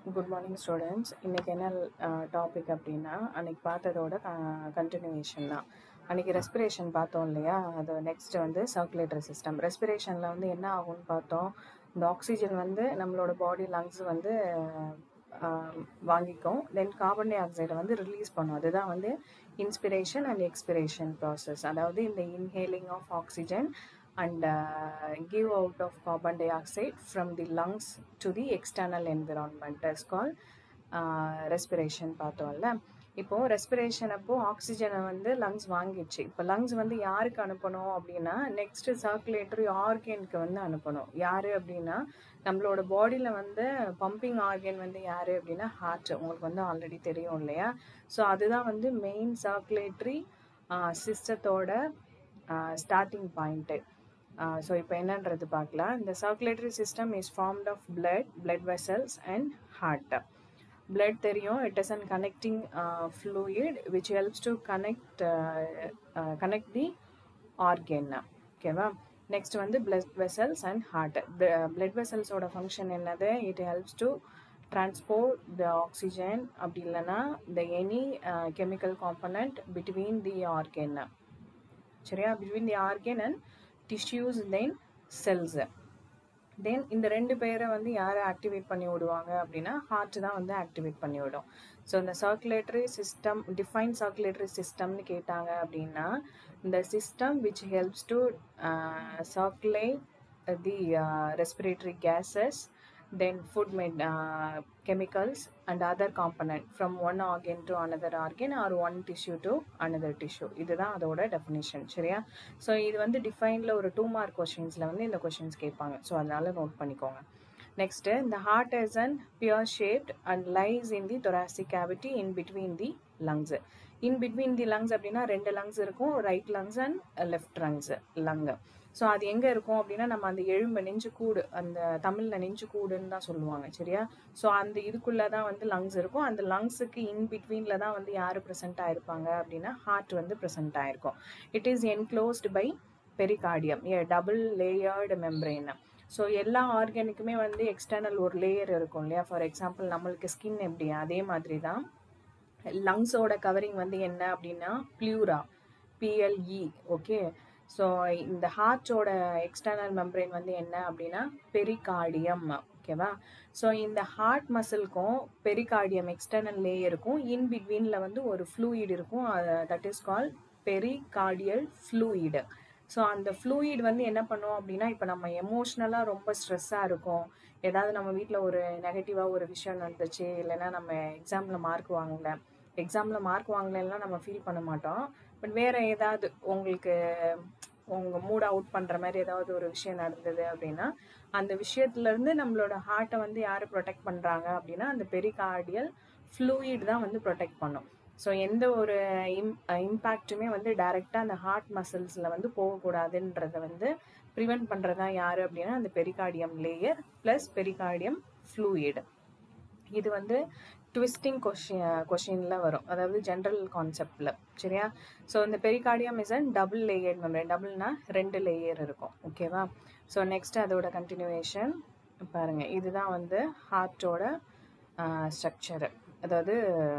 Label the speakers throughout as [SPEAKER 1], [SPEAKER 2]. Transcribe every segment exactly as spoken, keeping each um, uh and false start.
[SPEAKER 1] Good morning students. இன்றைக்கி என்ன topic அப்படின்னா, அன்றைக்கி பார்த்ததோட கண்டினியூவேஷன் தான். அன்றைக்கி ரெஸ்பிரேஷன் பார்த்தோம் இல்லையா, அது நெக்ஸ்ட் வந்து சர்க்குலேட்டரி சிஸ்டம். ரெஸ்பிரேஷனில் வந்து என்ன ஆகும்னு பார்த்தோம், இந்த ஆக்சிஜன் வந்து நம்மளோட பாடி லங்ஸ் வந்து வாங்கிக்கும், தென் கார்பன் டை ஆக்சைடை வந்து ரிலீஸ் பண்ணும். அதுதான் வந்து இன்ஸ்பிரேஷன் அண்ட் எக்ஸ்பிரேஷன் ப்ராசஸ். அதாவது இந்த inhaling of oxygen and uh, give out of carbon dioxide from the lungs to the external environment is called uh, respiration பார்த்தோம்ல. இப்போ ரெஸ்பிரேஷன் அப்போ ஆக்சிஜனை வந்து லங்ஸ் வாங்கிடுச்சு. இப்போ லங்ஸ் வந்து யாருக்கு அனுப்பணும் அப்படின்னா, நெக்ஸ்ட் சர்க்குலேட்டரி ஆர்கனுக்கு வந்து அனுப்பணும். யாரு அப்படின்னா, நம்மளோட பாடியில் வந்து பம்பிங் ஆர்கன் வந்து யாரு அப்படின்னா ஹார்ட். உங்களுக்கு வந்து ஆல்ரெடி தெரியும் இல்லையா. ஸோ அதுதான் வந்து மெயின் சர்க்குலேட்டரி சிஸ்டத்தோட ஸ்டார்டிங் பாயிண்ட்டு. ஸோ இப்போ என்னன்றது பார்க்கலாம். இந்த circulatory system is formed of blood blood vessels and heart. Blood தெரியும், it is an connecting fluid which helps to connect connect the organ. ஓகேவா. நெக்ஸ்ட் வந்து blood vessels and heart. Blood வெசல்ஸோட function என்னது, it helps to transport the oxygen அப்படி இல்லைன்னா the any uh, chemical component between the organ. சரியா, between the organ and tissues then cells. தென் இந்த ரெண்டு பேரை வந்து யாரை ஆக்டிவேட் பண்ணி விடுவாங்க அப்படின்னா ஹார்ட் தான் வந்து ஆக்டிவேட் பண்ணி விடும். ஸோ இந்த சர்க்குலேட்டரி சிஸ்டம், டிஃபைன் சர்க்குலேட்டரி சிஸ்டம்னு கேட்டாங்க அப்படின்னா, இந்த system which helps to circulate the respiratory gases, then food made uh, chemicals and other component from one organ to another organ or one tissue to another tissue. இதுதான் அதோட definition. சரியா. So இது வந்து டிஃபைனில் ஒரு டூ மார்க் கொஷின்ஸில் வந்து இந்த questions கேட்பாங்க. So அதனால நோட் பண்ணிக்கோங்க. நெக்ஸ்ட்டு, இந்த heart is and pear shaped and lies in the thoracic cavity in between the lungs. In between the lungs அப்படின்னா ரெண்டு லங்ஸ் இருக்கும், right lungs and left lungs lung. So அது எங்கே இருக்கும் அப்படின்னா, நம்ம அந்த எலும்பு நெஞ்சு கூடு, அந்த தமிழில் நெஞ்சு கூடுன்னு தான் சொல்லுவாங்க. சரியா. ஸோ அந்த இதுக்குள்ளே தான் வந்து லங்ஸ் இருக்கும். அந்த லங்ஸுக்கு இன் பிட்வீனில் தான் வந்து யார் ப்ரெசென்ட் ஆகிருப்பாங்க அப்படின்னா ஹார்ட் வந்து ப்ரெசென்ட் ஆகிருக்கும். It is enclosed by pericardium, a double layered membrane. So எல்லா ஆர்கனுக்குமே வந்து எக்ஸ்டர்னல் ஒரு லேயர் இருக்கும் இல்லையா. ஃபார் எக்ஸாம்பிள் நம்மளுக்கு ஸ்கின் எப்படி, அதே மாதிரி தான் லங்ஸோட கவரிங் வந்து என்ன அப்படின்னா ப்ளூரா, பிஎல்இ. ஓகே. ஸோ இந்த ஹார்ட்டோட எக்ஸ்டர்னல் மெம்பரேன் வந்து என்ன அப்படின்னா பெரிகார்டியம். ஓகேவா. ஸோ இந்த ஹார்ட் மசிலுக்கும் பெரிகார்டியம் எக்ஸ்டர்னல் லேயருக்கும் இன் பிட்வீனில் வந்து ஒரு ஃப்ளூயிட் இருக்கும், that is call pericardial fluid. So அந்த ஃப்ளூயிட் வந்து என்ன பண்ணும் அப்படின்னா, இப்போ நம்ம எமோஷ்னலாக ரொம்ப ஸ்ட்ரெஸ்ஸாக இருக்கும், ஏதாவது நம்ம வீட்டில் ஒரு நெகட்டிவாக ஒரு விஷயம் நடந்துச்சு, இல்லைன்னா நம்ம எக்ஸாமில் மார்க் வாங்கலை, எக்ஸாமில் மார்க் வாங்கலைன்னா நம்ம ஃபீல் பண்ண மாட்டோம். பட் வேறு ஏதாவது உங்களுக்கு உங்கள் மூட் அவுட் பண்ணுற மாதிரி ஏதாவது ஒரு விஷயம் நடந்தது அப்படின்னா, அந்த விஷயத்துலேருந்து நம்மளோட ஹார்ட்டை வந்து யார் ப்ரொடெக்ட் பண்ணுறாங்க அப்படின்னா அந்த பெரிகார்டியல் ஃப்ளூயிட் தான் வந்து ப்ரொடெக்ட் பண்ணும். ஸோ எந்த ஒரு இம் இம்பேக்ட்டுமே வந்து டைரெக்டாக அந்த ஹார்ட் மசில்ஸில் வந்து போகக்கூடாதுன்றதை வந்து ப்ரிவெண்ட் பண்ணுறதா யார் அப்படின்னா அந்த pericardium layer plus pericardium fluid. இது வந்து ட்விஸ்டிங் கொஷின் கொஷினில் வரும், அதாவது ஜென்ரல் கான்செப்டில். சரியா. ஸோ இந்த pericardium is and double layer membrane. டபுள்னா ரெண்டு லேயர் இருக்கும். ஓகேவா. ஸோ நெக்ஸ்ட் அதோட கண்டினியூவேஷன் பாருங்கள். இதுதான் வந்து ஹார்ட்டோட ஸ்ட்ரக்சரு, அதாவது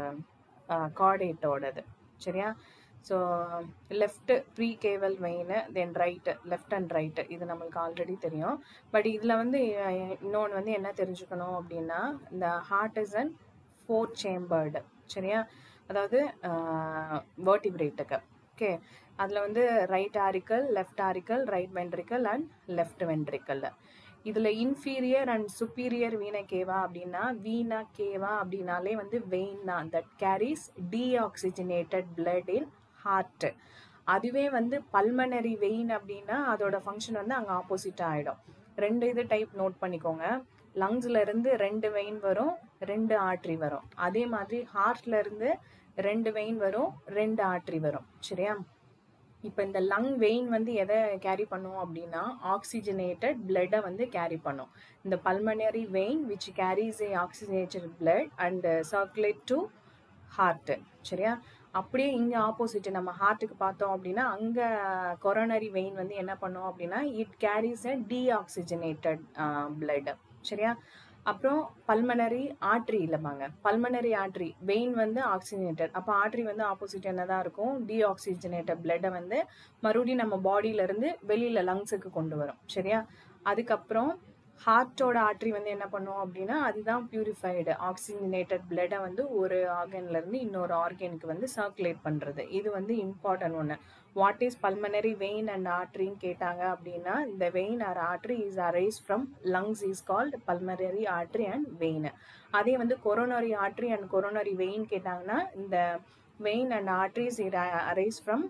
[SPEAKER 1] கார்டேட்டோடது. சரியா. So left pre caval vein, then right, left and right, இது நம்மளுக்கு ஆல்ரெடி தெரியும். பட் இதில் வந்து இன்னொன்று வந்து என்ன தெரிஞ்சுக்கணும் அப்படின்னா, இந்த heart is and four chambered. சரியா. அதாவது வெர்டிபிரேட்டுக்கு. ஓகே. அதில் வந்து right auricle, left auricle, right ventricle and left ventricle. இதில் inferior and superior vena cava அப்படின்னா, வீணா கேவா அப்படின்னாலே வந்து வெயின் தான், that carries deoxygenated blood in heart. அதுவே வந்து பல்மனரி வெயின் அப்படின்னா அதோட ஃபங்க்ஷன் வந்து அங்கே ஆப்போசிட்டாக ஆகிடும். ரெண்டு இது டைப் நோட் பண்ணிக்கோங்க. லங்ஸில் இருந்து ரெண்டு வெயின் வரும், ரெண்டு ஆர்ட்ரி வரும். அதே மாதிரி ஹார்ட்ல இருந்து ரெண்டு வெயின் வரும், ரெண்டு ஆர்ட்ரி வரும். சரியா. இப்போ இந்த லங் வெயின் வந்து எதை கேரி பண்ணும் அப்படின்னா ஆக்சிஜனேட்டட் பிளட்டை வந்து கேரி பண்ணும். இந்த pulmonary vein which carries a oxygenated blood and circulate to heart. சரியா. அப்படியே இங்கே ஆப்போசிட் நம்ம ஹார்ட்டுக்கு பார்த்தோம் அப்படின்னா அங்கே கொரோனரி வெயின் வந்து என்ன பண்ணும் அப்படின்னா it carries a deoxygenated blood. சரியா. அப்புறம் பல்மனரி ஆர்ட்ரி இல்லைப்பாங்க, பல்மனரி ஆர்ட்ரி வெயின் வந்து ஆக்சிஜனேட்டட், அப்போ ஆர்ட்ரி வந்து ஆப்போசிட் என்ன தான் இருக்கும், டீஆக்சிஜனேட்டட் பிளட்டை வந்து மறுபடியும் நம்ம பாடியிலேருந்து வெளியில் லங்ஸுக்கு கொண்டு வரும். சரியா? அதுக்கப்புறம் ஹார்ட்டோட ஆர்ட்ரி வந்து என்ன பண்ணும் அப்படின்னா அதுதான் பியூரிஃபைடு ஆக்சிஜனேட்டட் பிளட்டை வந்து ஒரு ஆர்கன்லேருந்து இன்னொரு ஆர்கனுக்கு வந்து சர்க்குலேட் பண்ணுறது. இது வந்து இம்பார்ட்டன்ட் ஒன்று. What is pulmonary vein and ஆர்ட்ரின்னு கேட்டாங்க அப்படின்னா இந்த vein or artery is arise from lungs is called pulmonary artery and vein. அதே வந்து coronary artery and coronary vein கேட்டாங்கன்னா இந்த vein and arteries it arise from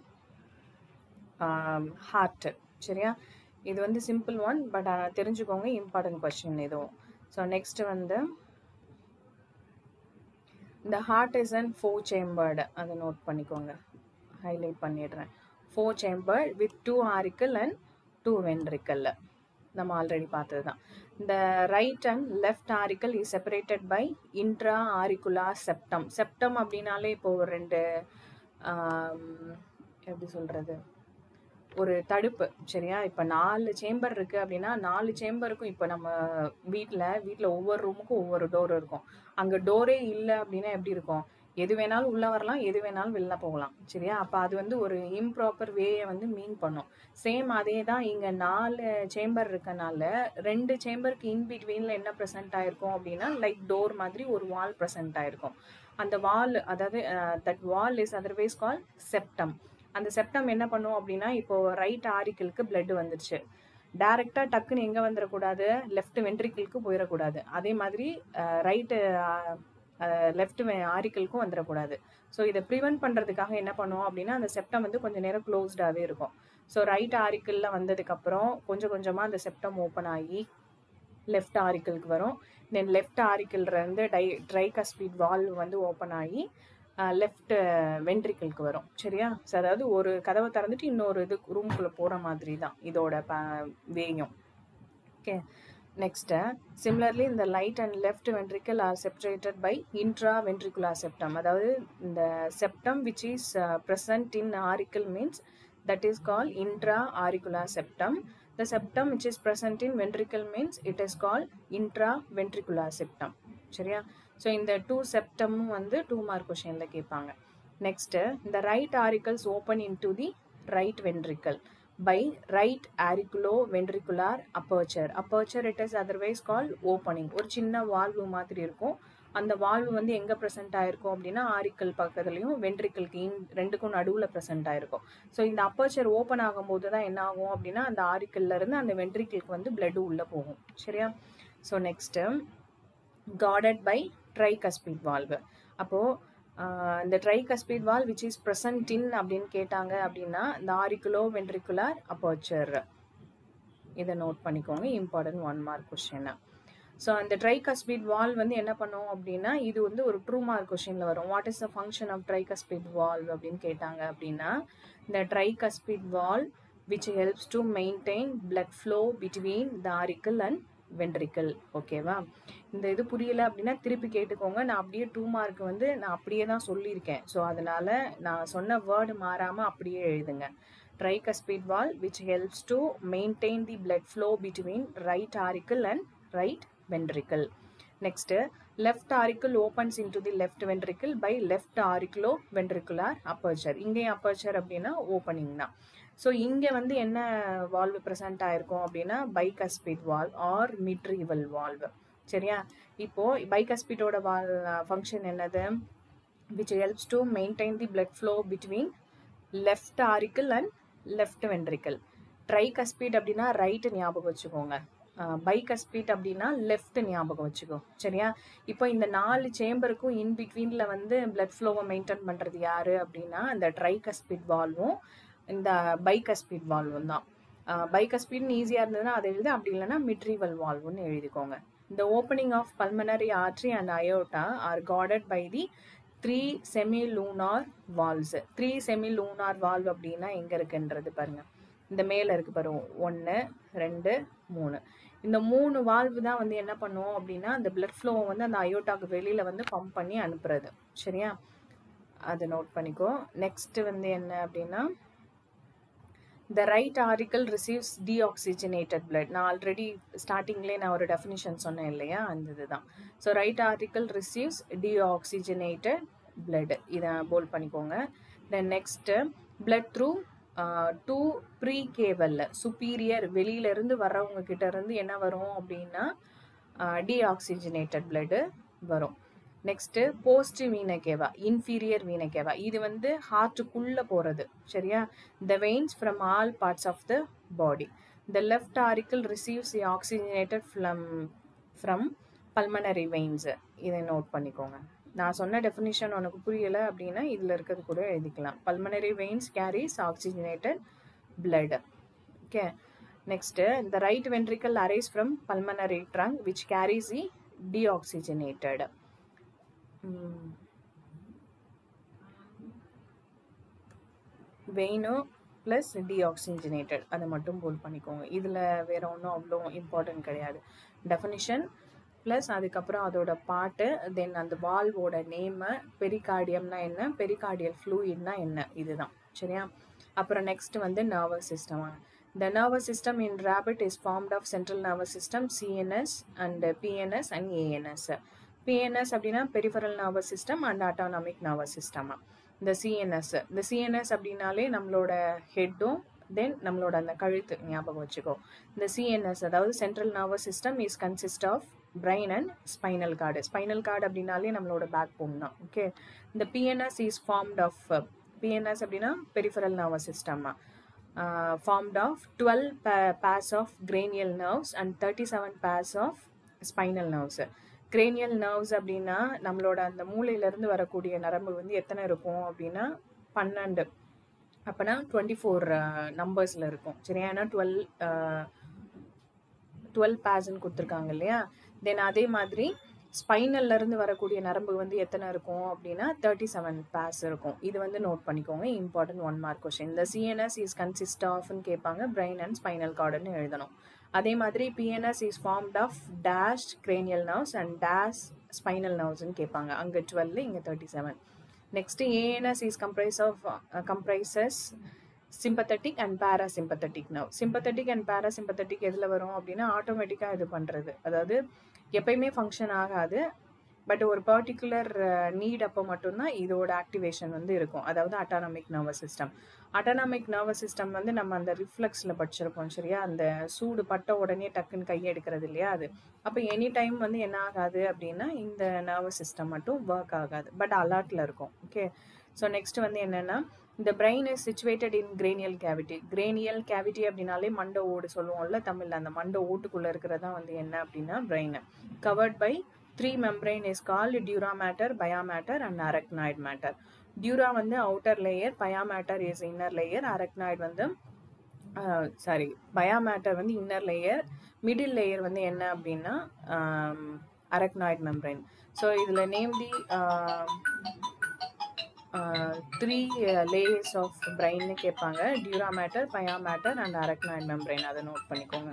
[SPEAKER 1] heart. சரியா? இது வந்து சிம்பிள் ஒன், பட் தெரிஞ்சுக்கோங்க, இம்பார்ட்டன்ட் கொஸ்டின் இதுவும். ஸோ நெக்ஸ்ட் வந்து இந்த heart is and four chambered, அதை நோட் பண்ணிக்கோங்க, ஹைலைட் பண்ணிடுறேன். Four chambered with two auricle and two ventricle, நம்ம ஆல்ரெடி பார்த்தது தான். இந்த right and left auricle is separated by intra auricular septum. Septum அப்படின்னாலே இப்போ ஒரு ரெண்டு எப்படி சொல்கிறது, ஒரு தடுப்பு. சரியா? இப்போ நாலு சேம்பர் இருக்குது அப்படின்னா நாலு சேம்பருக்கும் இப்போ நம்ம வீட்டில் வீட்டில் ஒவ்வொரு ரூமுக்கும் ஒவ்வொரு டோர் இருக்கும். அங்கே டோரே இல்லை அப்படின்னா எப்படி இருக்கும், எது வேணாலும் உள்ளே வரலாம், எது வேணாலும் வெளில போகலாம். சரியா? அப்போ அது வந்து ஒரு இம்ப்ராப்பர் வேயை வந்து மீன் பண்ணும். சேம் அதே தான் இங்கே நாலு சேம்பர் இருக்கனால ரெண்டு சேம்பருக்கு இன்பிட்வீனில் என்ன ப்ரெசென்ட் ஆகிருக்கும் அப்படின்னா லைக் டோர் மாதிரி ஒரு வால் ப்ரெசென்ட் ஆகிருக்கும். அந்த வால், அதாவது that wall is otherwise call septum. அந்த செப்டம் என்ன பண்ணும் அப்படின்னா இப்போ ரைட் ஆரிக்கிளுக்கு பிளட் வந்துருச்சு, டைரக்டா டக்குன்னு எங்கே வந்துடக்கூடாது, லெஃப்ட் வென்ட்ரிக்கிளுக்கு போயிடக்கூடாது. அதே மாதிரி ரைட்டு லெஃப்ட் ஆரிக்கிளுக்கும் வந்துடக்கூடாது. ஸோ இதை ப்ரிவென்ட் பண்ணுறதுக்காக என்ன பண்ணுவோம் அப்படின்னா அந்த செப்டம் வந்து கொஞ்சம் நேரம் க்ளோஸ்டாகவே இருக்கும். ஸோ ரைட் ஆரிக்கிளில் வந்ததுக்கப்புறம் கொஞ்சம் கொஞ்சமாக அந்த செப்டம் ஓப்பன் ஆகி லெஃப்ட் ஆரிக்கிளுக்கு வரும். தென் லெஃப்ட் ஆரிக்கிள்லேருந்து டை ட்ரைகஸ்பிட் வால்வ் வந்து ஓப்பன் ஆகி லெஃப்ட் வென்ட்ரிக்கிளுக்கு வரும். சரியா? ஸோ அதாவது ஒரு கதவை திறந்துட்டு இன்னொரு இது ரூம்குள்ளே போகிற மாதிரி தான் இதோட ப வேயும். ஓகே, நெக்ஸ்ட்டு சிமிலர்லி இந்த right and left ventricle are separated by intra ventricular septum. அதாவது இந்த septum which is present in auricle means that is called intra-auricular septum. The septum which is present in ventricle means it is called intraventricular septum. சரியா? So இந்த two செப்டமும் வந்து two mark கொஷனில் கேட்பாங்க. Next இந்த right auricles open in to the right ventricle by right auriculo-ventricular aperture. Aperture it is otherwise called opening. ஒரு சின்ன valve மாதிரி இருக்கும். அந்த வால்வு வந்து எங்கே ப்ரெசென்ட் ஆகிருக்கும் அப்படின்னா ஆரிக்கல் பக்கத்துலையும் வென்ட்ரிக்கலுக்கு இன் ரெண்டுக்கும் நடுவில் ப்ரெசென்ட் ஆகிருக்கும். ஸோ இந்த அப்பர்ச்சர் ஓப்பன் ஆகும்போது தான் என்ன ஆகும் அப்படின்னா அந்த ஆரிக்கல்லேருந்து அந்த வென்ட்ரிக்கலுக்கு வந்து பிளட்டு உள்ளே போகும். சரியா? So next guarded by tricuspid valve. அப்போது இந்த tricuspid valve which is present in அப்படின்னு கேட்டாங்க அப்படின்னா இந்த ஆரிக்குலோ வென்ட்ரிகுலர் அப்பர்ச்சர், இதை நோட் பண்ணிக்கோங்க, important one mark question. So அந்த ட்ரைகஸ்பிட் வால் வந்து என்ன பண்ணும் அப்படின்னா இது வந்து ஒரு டூ மார்க் கொஸ்டினில் வரும். What is the function of tricuspid valve அப்படின்னு கேட்டாங்க அப்படின்னா இந்த tricuspid valve which helps to maintain blood flow between the auricle and ventricle. ஓகேவா? இந்த இது புரியலை அப்படின்னா திருப்பி கேட்டுக்கோங்க. நான் அப்படியே டூ மார்க் வந்து நான் அப்படியே தான் சொல்லியிருக்கேன். ஸோ அதனால் நான் சொன்ன வேர்டு மாறாமல் அப்படியே எழுதுங்க. Tricuspid valve which helps to maintain the blood flow between right auricle and right ventricle. Next, left auricle opens into the left ventricle by left auriculo-ventricular aperture. இங்கே aperture அப்படின்னா opening தான். So இங்கே வந்து என்ன valve present ஆகிருக்கும் அப்படின்னா bicuspid valve or mitral valve. சரியா? இப்போது பைகஸ்பிட்டோட வால் ஃபங்க்ஷன் என்னது? which helps to maintain the blood flow between left auricle and left ventricle. Tricuspid அப்படின்னா ரைட்டு ஞாபகம் வச்சுக்கோங்க, பைகஸ்பிட் அப்படின்னா லெஃப்ட் ஞாபகம் வச்சுக்கோ. சரியா? இப்போ இந்த நாலு சேம்பருக்கும் இன் பிட்வீனில் வந்து பிளட் ஃப்ளோவை மெயின்டைன் பண்ணுறது யார் அப்படின்னா இந்த ட்ரைகஸ்பிட் வால்வும் இந்த பைகஸ்பிட் வால்வும் தான். பைகஸ்பிட்னு ஈஸியாக இருந்ததுன்னா அதை எழுது, அப்படி இல்லைன்னா மிட்ரிவல் வால்வுன்னு எழுதிக்கோங்க. இந்த opening of pulmonary artery and aorta are guarded by the three semi lunar valves. Three semi lunar valve அப்படின்னா எங்கே இருக்குன்றது பாருங்கள், இந்த மேலே இருக்குது பாருங்க, ஒன்று ரெண்டு மூணு. இந்த மூணு வால்வு தான் வந்து என்ன பண்ணுவோம் அப்படின்னா அந்த பிளட் ஃப்ளோவை வந்து அந்த அயோட்டாக்கு வெளியில் வந்து பம்ப் பண்ணி அனுப்புறது. சரியா? அதை நோட் பண்ணிக்கோ. நெக்ஸ்ட்டு வந்து என்ன அப்படின்னா The right auricle receives deoxygenated blood. நான் ஆல்ரெடி ஸ்டார்டிங்லேயே நான் ஒரு டெஃபினிஷன் சொன்னேன் இல்லையா, அந்த இதுதான். So right auricle receives deoxygenated blood. இதை போல்ட் பண்ணிக்கோங்க. Then next blood through two pre caval superior வெளியிலேருந்து வர்றவங்க கிட்ட இருந்து என்ன வரும் அப்படின்னா டீஆக்சிஜனேட்டட் பிளட்டு வரும். Next post vena cava, inferior vena cava, இது வந்து ஹார்ட்டுக்குள்ளே போகிறது. சரியா? The veins from all parts of the body. The left auricle receives the oxygenated blood from pulmonary veins. இதை நோட் பண்ணிக்கோங்க. நான் சொன்ன டெஃபினிஷன் உனக்கு புரியலை அப்படின்னா இதில் இருக்கிறது கூட எழுதிக்கலாம். Pulmonary veins carries oxygenated blood. Okay. Next the right ventricle arise from pulmonary trunk which carries the deoxygenated. வெயினோ ப்ளஸ் டீஆக்சிஜனேட்டட் அதை மட்டும் போல் பண்ணிக்கோங்க. இதில் வேறு ஒன்றும் அவ்வளோ இம்பார்ட்டன்ட் கிடையாது. டெஃபினிஷன் ப்ளஸ் அதுக்கப்புறம் அதோட பாட்டு, தென் அந்த வால்வோட நேமு, பெரிகார்டியம்னா என்ன, பெரிகார்டியல் ஃப்ளூயிட்னா என்ன, இதுதான். சரியா? அப்புறம் நெக்ஸ்ட் வந்து nervous system. The nervous system in rabbit is formed of central nervous system, CNS and PNS and ANS. PNS அப்படின்னா peripheral nervous system and autonomic nervous system. இந்த சிஎன்எஸ் இந்த சிஎன்எஸ் அப்படின்னாலே நம்மளோட ஹெட்டும் தென் நம்மளோட அந்த கழுத்து ஞாபகம் வச்சுக்கோ. இந்த சிஎன்எஸ் அதாவது central nervous system is consist of brain and spinal cord. Spinal cord அப்படின்னாலே நம்மளோட பேக் போன் தான். ஓகே. இந்த PNS is formed of, PNS அப்படின்னா peripheral nervous system, formed of twelve pairs of cranial nerves and thirty seven pairs of spinal nerves. Cranial nerves அப்படின்னா நம்மளோட அந்த மூளையிலேருந்து வரக்கூடிய நரம்பு வந்து எத்தனை இருக்கும் அப்படின்னா பன்னெண்டு. அப்போனா டுவெண்ட்டி ஃபோர் நம்பர்ஸில் இருக்கும். சரியா? ஏன்னா டுவெல் டுவெல் பேர்ஸ்ன்னு கொடுத்துருக்காங்க இல்லையா. தென் அதே மாதிரி ஸ்பைனல்லேருந்து வரக்கூடிய நரம்பு வந்து எத்தனை இருக்கும் அப்படின்னா தேர்ட்டி செவன் பேர்ஸ் இருக்கும். இது வந்து நோட் பண்ணிக்கோங்க, இம்பார்ட்டன்ட் ஒன் மார்க் கொஸ்டின். இந்த சிஎன்எஸ் இஸ் கன்சிஸ்ட் ஆஃப்னு கேட்பாங்க, பிரைன் அண்ட் ஸ்பைனல் கார்டுன்னு எழுதணும். அதே மாதிரி PNS is formed of dash cranial nerves and dash spinal நர்வ்ஸ்ன்னு கேட்பாங்க. அங்கே டுவெல், இங்கே thirty seven. Next ANS is comprise of comprises sympathetic and parasympathetic nerve. Sympathetic and parasympathetic எதில் வரும் அப்படின்னா ஆட்டோமேட்டிக்காக இது பண்ணுறது, அதாவது எப்பயுமே ஃபங்க்ஷன் ஆகாது, பட் ஒரு பர்டிகுலர் நீட் அப்போ மட்டும்தான் இதோட ஆக்டிவேஷன் வந்து இருக்கும். அதாவது autonomic nervous system. Autonomic nervous system வந்து நம்ம அந்த ரிஃப்ளெக்ஸில் படிச்சிருப்போம். சரியா? அந்த சூடு பட்ட உடனே டக்குன்னு கையை எடுக்கிறது இல்லையா, அது. அப்போ எனி டைம் வந்து என்ன ஆகாது அப்படின்னா இந்த நர்வஸ் சிஸ்டம் மட்டும் ஒர்க் ஆகாது, பட் அலர்ட்டில் இருக்கும். ஓகே. ஸோ நெக்ஸ்ட் வந்து என்னென்னா இந்த brain is situated in cranial cavity. Cranial cavity அப்படின்னாலே மண்டை ஓடு சொல்லுவோம்ல தமிழில், அந்த மண்டை ஓட்டுக்குள்ளே இருக்கிறதா வந்து என்ன அப்படின்னா brain. Covered by three membrane is called dura mater, pia mater and arachnoid mater. Dura வந்து outer layer, pia mater is inner layer, arachnoid வந்து சாரி பயா மேட்டர் வந்து இன்னர் லேயர், மிடில் லேயர் வந்து என்ன அப்படின்னா அரக்னாய்ட் மெம்பரைன். ஸோ இதில் name the three layers of பிரெயின்னு கேட்பாங்க. Dura mater, pia mater and arachnoid membrane. அதை நோட் பண்ணிக்கோங்க.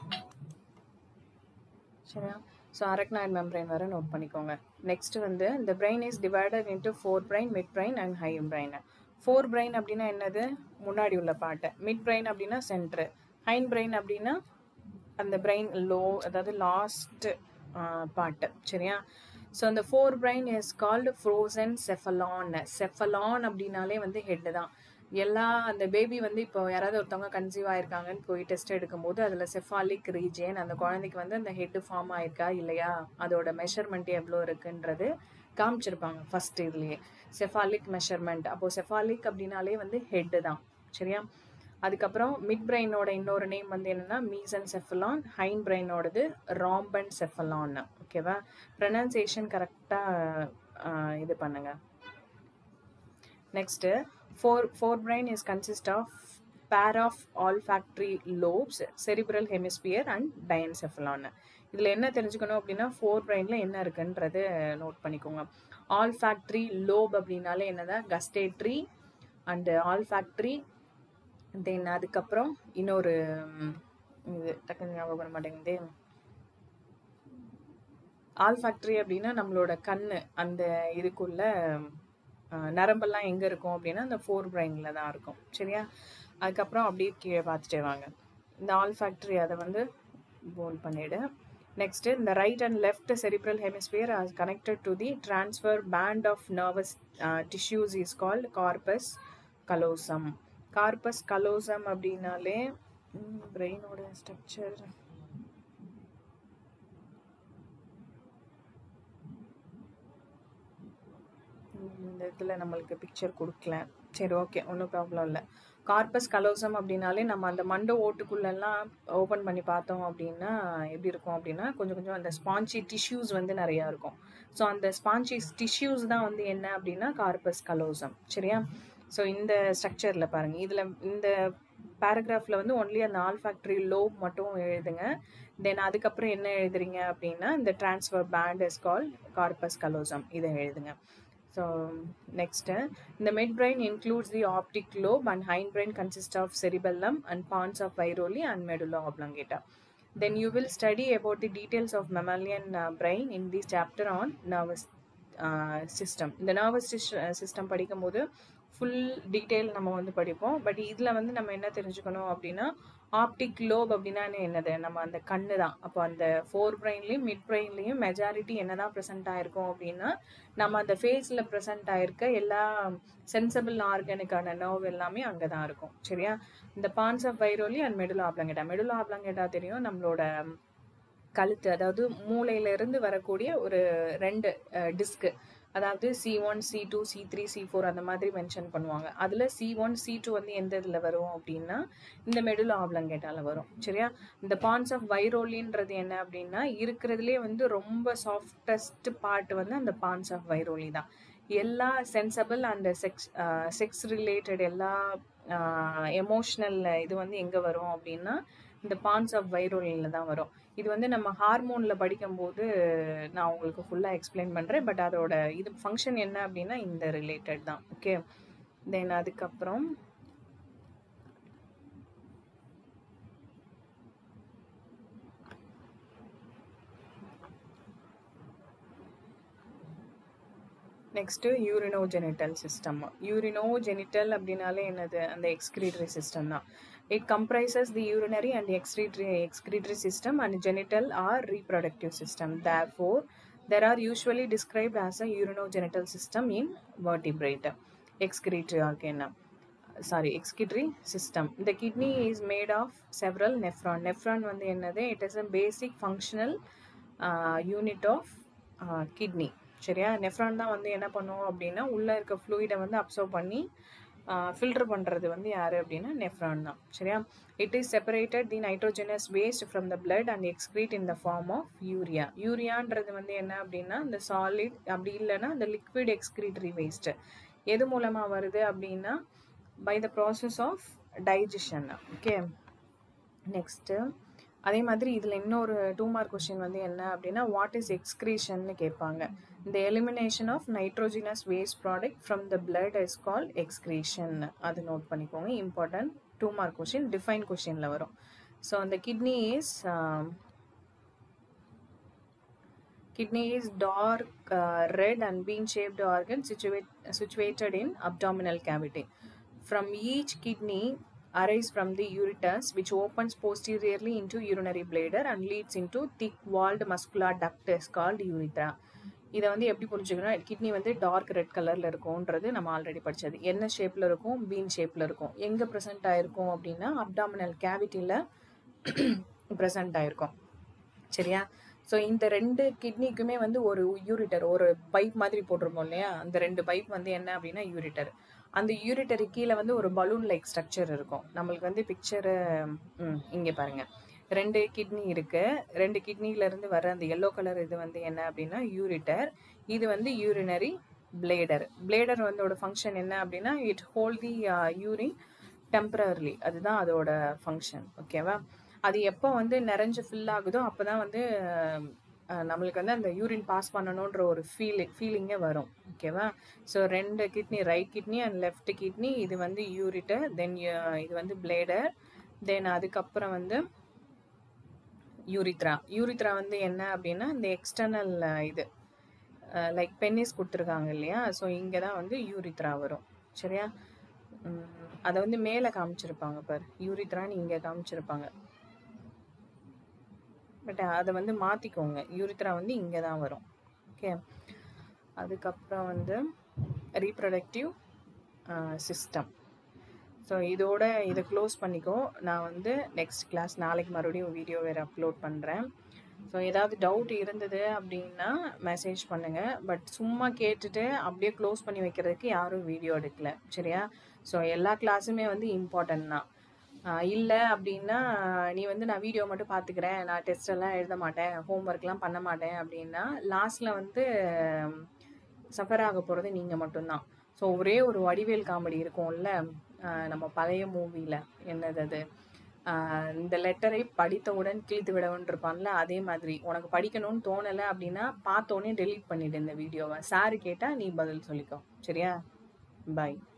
[SPEAKER 1] சரியா? ஸோ அரக்னாய்ட் மெம்பரைன் வர நோட் பண்ணிக்கோங்க. நெக்ஸ்ட் வந்து இந்த brain is divided into fore brain, mid brain and ஹை பிரெயின். ஃபோர் பிரெயின் அப்படின்னா என்னது, முன்னாடி உள்ள பாட்டு. மிட் பிரெயின் அப்படின்னா சென்ட்ரு. ஹைன் பிரெயின் அப்படின்னா அந்த பிரெயின் லோ, அதாவது லாஸ்ட் பாட்டு. சரியா? ஸோ அந்த fore brain is called prosencephalon. Cephalon அப்படின்னாலே வந்து ஹெட்டு தான். எல்லா அந்த பேபி வந்து இப்போ யாராவது ஒருத்தவங்க கன்சீவ் ஆயிருக்காங்கன்னு போய் டெஸ்ட் எடுக்கும்போது அதில் செஃபாலிக் ரீஜியன், அந்த குழந்தைக்கு வந்து அந்த ஹெட்டு ஃபார்ம் ஆயிருக்கா இல்லையா, அதோட மெஷர்மெண்ட் எவ்வளோ இருக்குன்றது காமிச்சிருப்பாங்க ஃபர்ஸ்ட் இதுலேயே, செஃபாலிக் மெஷர்மெண்ட். அப்போது செஃபாலிக் அப்படின்னாலே வந்து ஹெட்டு தான். சரியா? அதுக்கப்புறம் மிட் பிரெயினோட இன்னொரு நேம் வந்து என்னென்னா மீசன் செஃபலான், ஹைன் பிரெயினோடது ராம்பன் செஃபலான். ஓகேவா? ப்ரொனன்சியேஷன் கரெக்டாக இது பண்ணுங்க. Next fore fore brain is consist of pair of olfactory lobes, cerebral hemisphere and diencephalon. இதில் என்ன தெரிஞ்சுக்கணும் அப்படின்னா ஃபோர் பிரெயினில் என்ன இருக்குன்றது நோட் பண்ணிக்கோங்க. ஆல்ஃபேக்டரி லோப் அப்படின்னாலே என்னதான் கஸ்டேட்ரி அண்டு ஆல்ஃபேக்டரி, தென் அதுக்கப்புறம் இன்னொரு இது டக்குன்னு ஞாபகம் வர மாட்டேங்குது. ஆல்ஃபேக்டரி அப்படின்னா நம்மளோட கண்ணு, அந்த இதுக்குள்ள நரம்பெல்லாம் எங்கே இருக்கும் அப்படின்னா அந்த ஃபோர் பிரெயினில் தான் இருக்கும். சரியா? அதுக்கப்புறம் அப்படியே கீழே பார்த்துட்டே வாங்க. இந்த ஆல்ஃபாக்டரி அதை வந்து போல் பண்ணிவிடு. Next, the right and left cerebral hemisphere are connected to the transfer band of nervous uh, tissues is called corpus callosum. Corpus callosum அப்படினாலே brain-ஓட structure. இந்த இடத்துல நம்மளுக்கு பிக்சர் கொடுக்கல. சரி, ஓகே, ஒன்றும் ப்ராப்ளம் இல்லை. கார்பஸ் கலோசம் அப்படின்னாலே நம்ம அந்த மண்டை ஓட்டுக்குள்ளெல்லாம் ஓப்பன் பண்ணி பார்த்தோம் அப்படின்னா எப்படி இருக்கும் அப்படின்னா கொஞ்சம் கொஞ்சம் அந்த ஸ்பாஞ்சி டிஷ்யூஸ் வந்து நிறையா இருக்கும். ஸோ அந்த ஸ்பாஞ்சி டிஷ்யூஸ் தான் வந்து என்ன அப்படின்னா கார்பஸ் கலோசம். சரியா? ஸோ இந்த ஸ்ட்ரக்சரில் பாருங்கள், இதில் இந்த பேராகிராஃபில் வந்து ஒன்லி அந்த ஆல்ஃபாக்டரி லோப் மட்டும் எழுதுங்க. தென் அதுக்கப்புறம் என்ன எழுதுறீங்க அப்படின்னா இந்த transfer band is called corpus callosum, இதை எழுதுங்க. So next, the midbrain includes the optic lobe and hindbrain consists of cerebellum and pons of Viroli and medulla oblongata. Then you will study about the details of mammalian uh, brain in this chapter on nervous uh, system. The nervous system படிக்கும்போது full detail நம்ம வந்து படிப்போம். But இதில் வந்து நம்ம என்ன தெரிஞ்சுக்கணும் அப்படின்னா ஆப்டிக் லோப் அப்படின்னா என்னது, நம்ம அந்த கண்ணு தான். அப்போ அந்த ஃபோர் பிரெயின்லேயும் மிட் பிரெயின்லேயும் மெஜாரிட்டி என்ன தான் ப்ரெசென்ட் ஆகிருக்கும் அப்படின்னா நம்ம அந்த ஃபேஸில் ப்ரெசென்ட் ஆகிருக்க எல்லா சென்சபிள் ஆர்கனுக்கான நர்வ் எல்லாமே அங்கே தான் இருக்கும். சரியா? இந்த pons of varolii and medulla oblongata. Medulla oblongata தெரியும், நம்மளோட கழுத்து, அதாவது மூளையிலேருந்து வரக்கூடிய ஒரு ரெண்டு டிஸ்க்கு, அதாவது C one C two C three C four அந்த மாதிரி மென்ஷன் பண்ணுவாங்க. அதில் சி ஒன் சி டூ வந்து எந்த இதில் வரும் அப்படின்னா இந்த மெடுலா ஆப்லாங்கேட்டாவில் வரும். சரியா? இந்த பான்ஸ் ஆஃப் வைரோலின்றது என்ன அப்படின்னா இருக்கிறதுலே வந்து ரொம்ப சாஃப்டஸ்ட் பார்ட் வந்து அந்த பான்ஸ் ஆஃப் வைரோலி தான். எல்லா sensible and sex sex related எல்லா எமோஷ்னல் இது வந்து எங்கே வரும் அப்படின்னா இந்த பான்ஸ் ஆஃப் வைரோலியில் தான் வரும். இது வந்து நம்ம ஹார்மோனில் படிக்கும்போது நான் உங்களுக்கு ஃபுல்லாக எக்ஸ்பிளைன் பண்ணுறேன். பட் அதோட இது ஃபங்க்ஷன் என்ன அப்படின்னா இந்த ரிலேட்டட் தான். ஓகே, தென் அதுக்கப்புறம் நெக்ஸ்ட்டு யூரினோஜெனிட்டல் சிஸ்டம். யூரினோஜெனிட்டல் அப்படின்னாலே என்னது, அந்த எக்ஸ்கிரீட்டரி சிஸ்டம் தான். It comprises the urinary and excretory, excretory system and genital or reproductive system. Therefore, there are usually described as a urinogenital system in vertebrate. Excretory organ, sorry, excretory system. The kidney is made of several nephron. Nephron வந்து என்னது, it is a basic functional uh, unit of uh, kidney. சரியா? Nephron தான் வந்து என்ன பண்ணுவோம் அப்படின்னா உள்ளே இருக்க ஃப்ளூயிடை வந்து அப்சர்வ் பண்ணி ஃபில்டர் பண்ணுறது வந்து யார் அப்படின்னா நெஃப்ரான் தான். சரியா? It is separated the nitrogenous waste from the blood and excrete in the form of urea. யூரியான்றது வந்து என்ன அப்படின்னா இந்த சாலிட், அப்படி இல்லைன்னா இந்த லிக்விட் எக்ஸ்க்ரீட்டரி வேஸ்ட்டு. எது மூலமாக வருது அப்படின்னா by the process of digestion. Okay, next அதே மாதிரி இதில் இன்னொரு டூ மார்க் கொஸ்டின் வந்து என்ன அப்படின்னா வாட் இஸ் எக்ஸ்க்ரீஷன்னு கேட்பாங்க. இந்த elimination of nitrogenous waste product from the blood is called excretion. அது நோட் பண்ணிக்கோங்க, important two mark question, define கொஸ்டினில் வரும். ஸோ அந்த kidney is kidney is dark red and bean shaped organ situate situated in abdominal cavity. From each kidney arise from the ureter which opens posteriorly into urinary bladder and leads into thick walled muscular duct is called urethra. இதை வந்து எப்படி புரிஞ்சுக்கணும், kidney வந்து dark red கலரில் இருக்கும்ன்றது நம்ம already படித்தது. என்ன ஷேப்பில் இருக்கும், பீன் ஷேப்பில் இருக்கும். எங்கே ப்ரெசென்ட் ஆகிருக்கும் அப்படின்னா அப்டாமினல் கேவிட்டியில் ப்ரெசென்ட் ஆகிருக்கும். சரியா? ஸோ இந்த ரெண்டு கிட்னிக்குமே வந்து ஒரு யூரிட்டர், ஒரு பைப் மாதிரி போட்டிருப்போம் இல்லையா, அந்த ரெண்டு பைப் வந்து என்ன அப்படின்னா யூரிட்டர். அந்த யூரிட்டரு கீழே வந்து ஒரு பலூன் லைக் ஸ்ட்ரக்சர் இருக்கும். நம்மளுக்கு வந்து பிக்சரு இங்கே பாருங்கள், ரெண்டு கிட்னி இருக்குது. ரெண்டு கிட்னியிலேருந்து வர அந்த எல்லோ கலர் இது வந்து என்ன அப்படின்னா யூரிட்டர். இது வந்து யூரினரி பிளேடர். பிளேடர் வந்தோட ஃபங்க்ஷன் என்ன அப்படின்னா it hold the urine temporarily, அதுதான் அதோட ஃபங்க்ஷன். ஓகேவா? அது எப்போ வந்து நிறைஞ்சு ஃபில் ஆகுதோ அப்போ தான் வந்து நம்மளுக்கு வந்து அந்த யூரின் பாஸ் பண்ணணுன்ற ஒரு ஃபீலிங் ஃபீலிங்கே வரும். ஓகேவா? ஸோ ரெண்டு kidney, right kidney and left kidney, இது வந்து யூரிட்டர், தென் இது வந்து பிளேடர், தென் அதுக்கப்புறம் வந்து யூரித்ரா. யூரித்ரா வந்து என்ன அப்படின்னா இந்த எக்ஸ்டர்னல் இது லைக் பென்னிஸ் கொடுத்துருக்காங்க இல்லையா, ஸோ இங்கே தான் வந்து யூரித்ரா வரும். சரியா? அதை வந்து மேலே காமிச்சிருப்பாங்க பார், யூரித்ரான்னு இங்கே காமிச்சிருப்பாங்க. பட் அதை வந்து மாற்றிக்கோங்க, யூரித்ரா வந்து இங்கே தான் வரும். ஓகே. அதுக்கப்புறம் வந்து ரீப்ரொடக்டிவ் சிஸ்டம். ஸோ இதோட இதை க்ளோஸ் பண்ணிக்கோ. நான் வந்து நெக்ஸ்ட் கிளாஸ் நாளைக்கு மறுபடியும் வீடியோ வேறு அப்லோட் பண்ணுறேன். ஸோ ஏதாவது டவுட் இருந்தது அப்படின்னா மெசேஜ் பண்ணுங்கள். பட் சும்மா கேட்டுட்டு அப்படியே க்ளோஸ் பண்ணி வைக்கிறதுக்கு யாரும் வீடியோ எடுக்கல, சரியா? ஸோ எல்லா கிளாஸுமே வந்து இம்பார்ட்டன்ட் தான். இல்லை அப்படின்னா நீ வந்து நான் வீடியோ மட்டும் பார்த்துக்கிறேன், நான் டெஸ்ட் எல்லாம் எழுத மாட்டேன், ஹோம்ஒர்க்லாம் பண்ண மாட்டேன் அப்படின்னா லாஸ்ட்டில் வந்து சஃபர் ஆக போகிறது நீங்கள் மட்டும்தான். ஸோ ஒரே ஒரு வடிவேல் காமெடி இருக்கும்ல, நம்ம பழைய மூவியில், என்னது அது, இந்த லெட்டரை படித்தவுடன் கிழித்து விடவுன்னு இருப்பான்ல, அதே மாதிரி உனக்கு படிக்கணும்னு தோணலை அப்படின்னா பார்த்தோன்னே டெலீட் பண்ணிவிடு இந்த வீடியோவை. சாரு கேட்டால் நீ பதில் சொல்லிக்கோ, சரியா? பாய்.